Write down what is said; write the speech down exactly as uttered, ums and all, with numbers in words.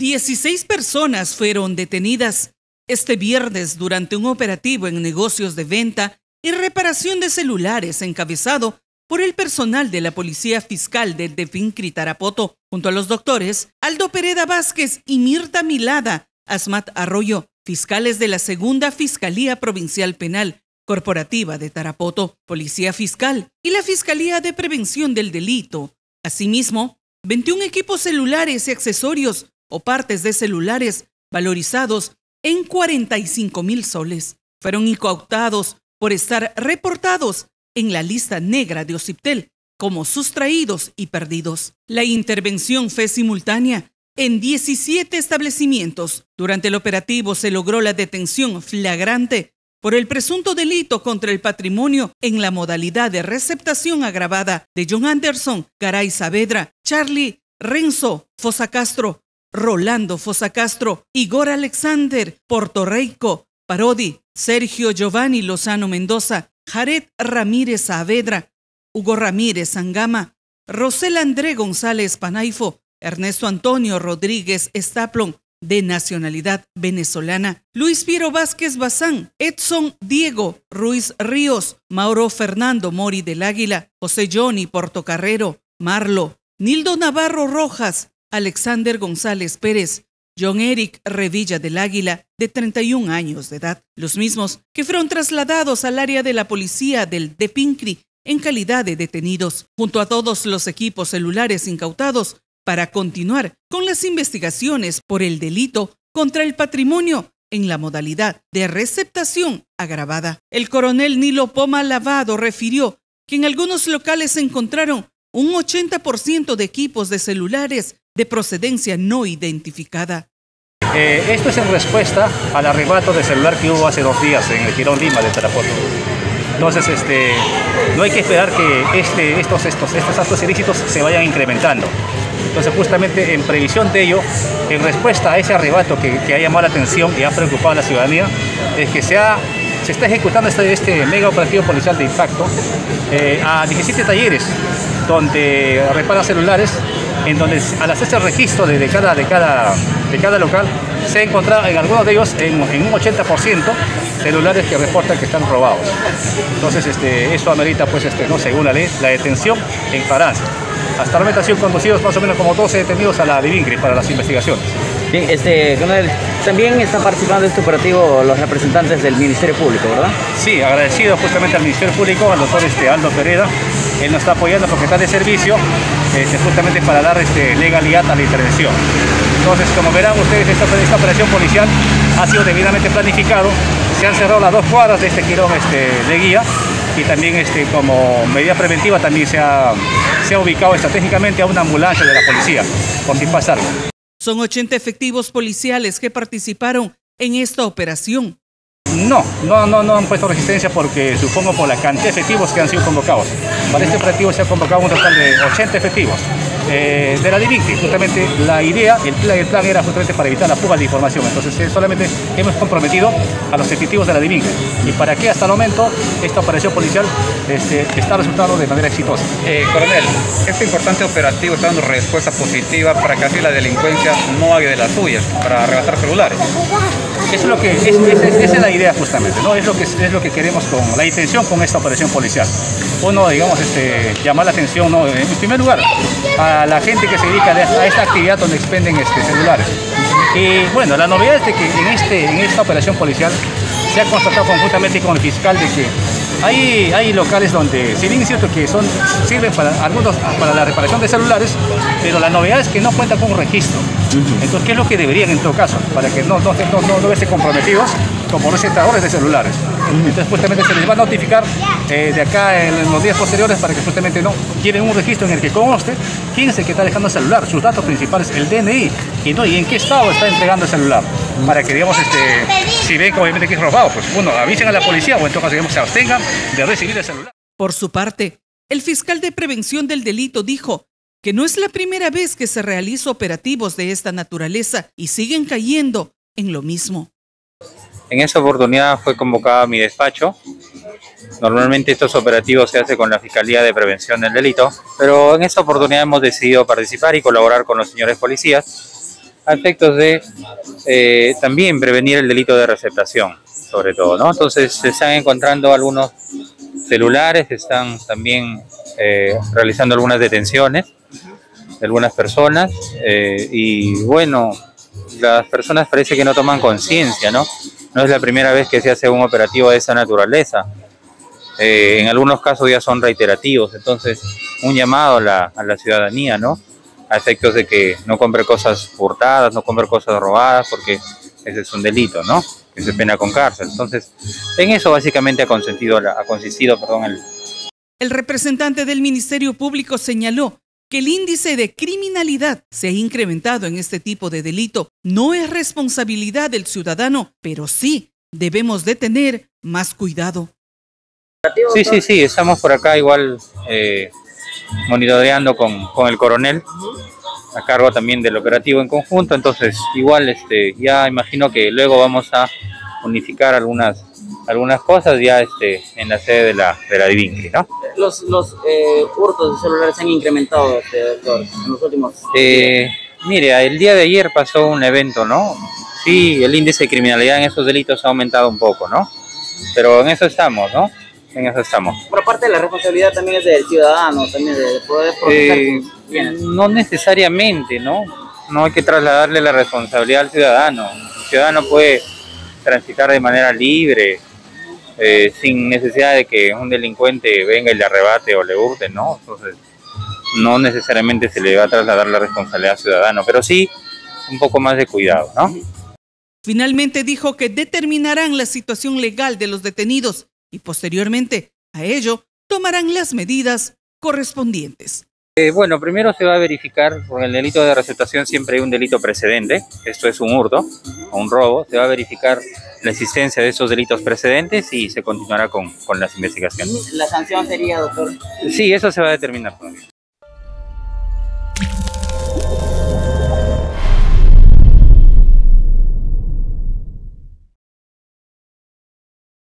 dieciséis personas fueron detenidas este viernes durante un operativo en negocios de venta y reparación de celulares encabezado por el personal de la Policía Fiscal del DEPINCRI Tarapoto, junto a los doctores Aldo Pereda Vázquez y Mirta Milada Asmat Arroyo, fiscales de la Segunda Fiscalía Provincial Penal Corporativa de Tarapoto, Policía Fiscal y la Fiscalía de Prevención del Delito. Asimismo, veintiún equipos celulares y accesorios o partes de celulares valorizados en cuarenta y cinco mil soles fueron incautados por estar reportados en la lista negra de OCIPTEL como sustraídos y perdidos. La intervención fue simultánea en diecisiete establecimientos. Durante el operativo se logró la detención flagrante por el presunto delito contra el patrimonio en la modalidad de receptación agravada de John Anderson Garay Saavedra, Charlie Renzo Fosacastro, Rolando Fosacastro, Igor Alexander Portorreico Parodi, Sergio Giovanni Lozano Mendoza, Jared Ramírez Saavedra, Hugo Ramírez Angama, Rosel André González Panaifo, Ernesto Antonio Rodríguez Estaplon, de nacionalidad venezolana, Luis Piero Vázquez Bazán, Edson Diego Ruiz Ríos, Mauro Fernando Mori del Águila, José Johnny Portocarrero, Marlo, Nildo Navarro Rojas, Alexander González Pérez, John Eric Revilla del Águila, de treinta y un años de edad, los mismos que fueron trasladados al área de la policía del DEPINCRI en calidad de detenidos, junto a todos los equipos celulares incautados, para continuar con las investigaciones por el delito contra el patrimonio en la modalidad de receptación agravada. El coronel Nilo Poma Lavado refirió que en algunos locales se encontraron un ochenta por ciento de equipos de celulares de procedencia no identificada. Eh, esto es en respuesta al arrebato de celular que hubo hace dos días en el Jirón Lima de Tarapoto. Entonces, este, no hay que esperar que este, estos, estos, estos actos ilícitos se vayan incrementando. Entonces, justamente en previsión de ello, en respuesta a ese arrebato que, que ha llamado la atención y ha preocupado a la ciudadanía, es que se, ha, se está ejecutando este, este mega operativo policial de impacto eh, a diecisiete talleres donde reparan celulares, en donde al hacerse el registro de, de, cada, de, cada, de cada local, se ha encontrado en algunos de ellos en, en un ochenta por ciento celulares que reportan que están robados. Entonces, este, eso amerita, pues, este, no, según la ley, la detención en flagrancia. Hasta el momento han sido conducidos más o menos como doce detenidos a la DEPINCRI para las investigaciones. Bien, este, también están participando de este operativo los representantes del Ministerio Público, ¿verdad? Sí, agradecido justamente al Ministerio Público, al doctor este, Aldo Pereda. Él nos está apoyando porque está de servicio este, justamente para dar este, legalidad a la intervención. Entonces, como verán ustedes, esta, esta operación policial ha sido debidamente planificado. Se han cerrado las dos cuadras de este jirón este, de guía y también este, como medida preventiva también se ha, se ha ubicado estratégicamente a una ambulancia de la policía, por si pasa algo. Son ochenta efectivos policiales que participaron en esta operación. No, no, no, no han puesto resistencia porque supongo por la cantidad de efectivos que han sido convocados. Para este operativo se ha convocado un total de ochenta efectivos eh, de la DEPINCRI. Justamente la idea, el plan, el plan era justamente para evitar la fuga de información. Entonces eh, solamente hemos comprometido a los efectivos de la DEPINCRI. Y para que hasta el momento esta operación policial este, está resultando de manera exitosa. Eh, coronel, este importante operativo está dando respuesta positiva para que así la delincuencia no haga de las suyas, para arrebatar celulares. Eso es lo que, es, es, es, esa es la idea justamente, ¿no? Es lo que, es lo que queremos con la intención con esta operación policial. Uno, digamos, este, llamar la atención, ¿no? En primer lugar, a la gente que se dedica a esta actividad donde expenden este, celulares. Y bueno, la novedad es de que en, este, en esta operación policial se ha constatado conjuntamente con el fiscal de que hay, hay locales donde, si bien es cierto que son, sirven para algunos para la reparación de celulares, pero la novedad es que no cuentan con un registro. Entonces, ¿qué es lo que deberían en todo caso? Para que no, no, no, no, no verse comprometidos como recetadores de celulares. Entonces, justamente se les va a notificar eh, de acá en los días posteriores para que justamente no tienen un registro en el que conste quién es el que está dejando el celular, sus datos principales, el D N I, y, no, y en qué estado está entregando el celular. Para que, digamos, este, si ven que obviamente que es robado, pues uno, avisen a la policía o en todo caso, digamos, se abstengan de recibir el celular. Por su parte, el fiscal de prevención del delito dijo que no es la primera vez que se realiza operativos de esta naturaleza y siguen cayendo en lo mismo. En esa oportunidad fue convocada mi despacho. Normalmente estos operativos se hacen con la Fiscalía de Prevención del Delito, pero en esta oportunidad hemos decidido participar y colaborar con los señores policías a efectos de eh, también prevenir el delito de receptación, sobre todo, ¿no? Entonces se están encontrando algunos celulares, se están también eh, realizando algunas detenciones de algunas personas eh, y bueno, las personas parece que no toman conciencia, ¿no? No es la primera vez que se hace un operativo de esa naturaleza. Eh, en algunos casos ya son reiterativos, entonces un llamado a la, a la ciudadanía, ¿no? A efectos de que no compre cosas hurtadas, no compre cosas robadas, porque ese es un delito, ¿no? Que se pena con cárcel. Entonces, en eso básicamente ha consistido, ha consistido, perdón, el... El representante del Ministerio Público señaló que el índice de criminalidad se ha incrementado en este tipo de delito. No es responsabilidad del ciudadano, pero sí debemos de tener más cuidado. Sí, sí, sí, estamos por acá igual eh, monitoreando con, con el coronel, a cargo también del operativo en conjunto, entonces igual este, ya imagino que luego vamos a unificar algunas, algunas cosas ya este, en la sede de la, de la Divincri, ¿no? Los, los eh, hurtos de celulares se han incrementado, este, doctor, en los últimos eh, Mire, el día de ayer pasó un evento, ¿no? Sí, el índice de criminalidad en esos delitos ha aumentado un poco, ¿no? Pero en eso estamos, ¿no? En eso estamos. Por parte de la responsabilidad también es del ciudadano, también de poder proteger Eh, sus bienes. no necesariamente, ¿no? No hay que trasladarle la responsabilidad al ciudadano. El ciudadano puede transitar de manera libre, eh, sin necesidad de que un delincuente venga y le arrebate o le hurte, ¿no? Entonces, no necesariamente se le va a trasladar la responsabilidad al ciudadano, pero sí un poco más de cuidado, ¿no? Finalmente dijo que determinarán la situación legal de los detenidos y posteriormente a ello tomarán las medidas correspondientes. Eh, bueno, primero se va a verificar, por el delito de receptación siempre hay un delito precedente, esto es un hurto o un robo, se va a verificar la existencia de esos delitos precedentes y se continuará con, con las investigaciones. La sanción sería, doctor. Sí, eso se va a determinar todavía.